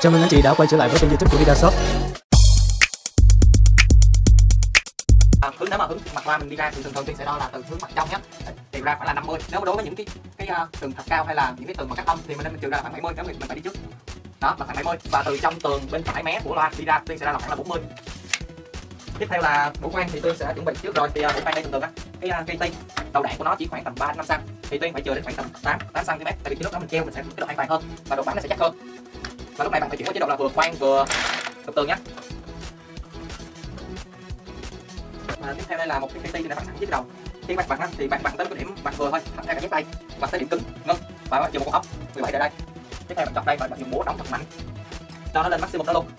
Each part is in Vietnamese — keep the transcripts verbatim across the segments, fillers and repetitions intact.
Chào mừng anh chị đã quay trở lại với kênh YouTube của VidaShop. À, hướng nếu mà hướng mặt qua mình đi ra thì thường thường Tiên sẽ đo là từ hướng mặt trong nhé, thì ra phải là năm mươi. Nếu đối với những cái cái uh, tường thật cao hay là những cái tường mà cắt âm thì mình nên mình trừ ra là khoảng bảy mươi, nếu mình, mình phải đi trước. Đó là khoảng bảy mươi. Và từ trong tường bên phải mé của loa đi ra Tiên sẽ ra là khoảng là bốn mươi. Tiếp theo là bộ khoan thì Tiên sẽ chuẩn bị trước rồi. Thì uh, bộ khoan đây thường thường á, cái uh, cây ti đầu đạn của nó chỉ khoảng tầm ba đến năm xăng ti mét, thì Tiên phải chừa đến khoảng tầm tám tám xăng ti mét, tại vì cái lúc đó mình treo mình sẽ cái độ an toàn hơn và độ bắn nó sẽ chắc hơn. Và lúc này bạn phải chuyển qua chế độ là vừa khoan vừa cực tường nhé. Và tiếp theo đây là một cái cây ti để bạn sẵn dưới đầu. Khi bạn bật thì bạn bật tới cái điểm bật vừa thôi, thẳng ra cả nhấc tay, bật tới điểm cứng ngưng và dùng một con ốc mười bảy ở đây. Tiếp theo bạn chọc đây và bạn dùng búa đóng thật mạnh cho nó lên maximum đó luôn.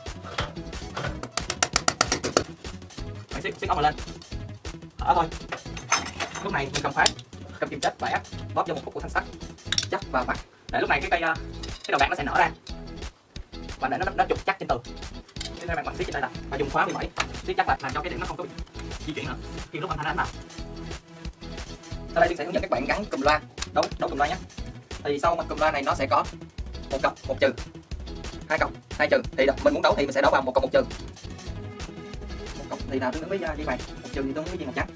Bạn siết siết ốc lên đó thôi. Lúc này mình cầm phái cầm kim chết bẻ bóp vô một khúc của thanh sắt chắc và vặt để lúc này cái cây cái đầu đạn nó sẽ nở ra và để nó nó trục chắc trên tường. Tiếp theo bạn bật siết trên đây là và dùng khóa mười bảy siết chắc lại làm cho cái điểm nó không có bị di chuyển nữa khi lúc âm thanh nó đánh vào. Sau đây Tiên sẽ hướng dẫn các bạn gắn cùm loa, đấu đấu cùm loa nhé. Thì sau mặt cùm loa này nó sẽ có một cộng một trừ, hai cộng hai trừ. Thì mình muốn đấu thì mình sẽ đấu vào một cộng một trừ. Một cộng thì là tương ứng với dây vàng, một trừ thì tương ứng với dây màu trắng.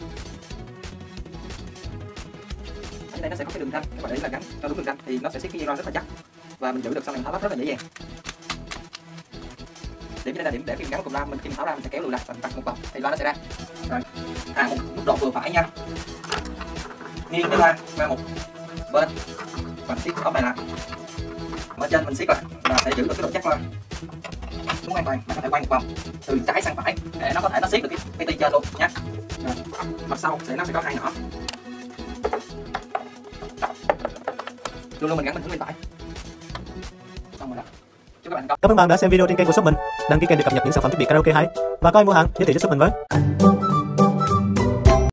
Ở đây nó sẽ có cái đường ranh, các bạn để ý là gắn cho đúng đường ranh thì nó sẽ siết cái dây loa rất là chắc và mình giữ được sau này tháo lắp rất là dễ dàng. Điểm đây là điểm để khi mình gắn cùm loa, mình khi mình tháo ra mình sẽ kéo lùi lại và đặt một vòng thì loa nó sẽ ra. Rồi. À, một mức độ vừa phải nha. Nghiêng cái loa qua một bên và siết ốc này lại. Ở trên mình siết lại và sẽ giữ được cái độ chắc loa. Đúng an toàn, bạn có thể quay một vòng từ trái sang phải để nó có thể nó siết được cái cái ti trên luôn nhé. Rồi. Mặt sau sẽ nó sẽ có hai nỏ. Luôn luôn mình gắn mình hướng bên phải. Xong rồi đó. Chúc các bạn thành công. Cảm ơn bạn đã xem video trên kênh của shop mình. Đăng ký kênh để cập nhật những sản phẩm thiết bị karaoke hay và có ai mua hàng giới thiệu cho shop mình với.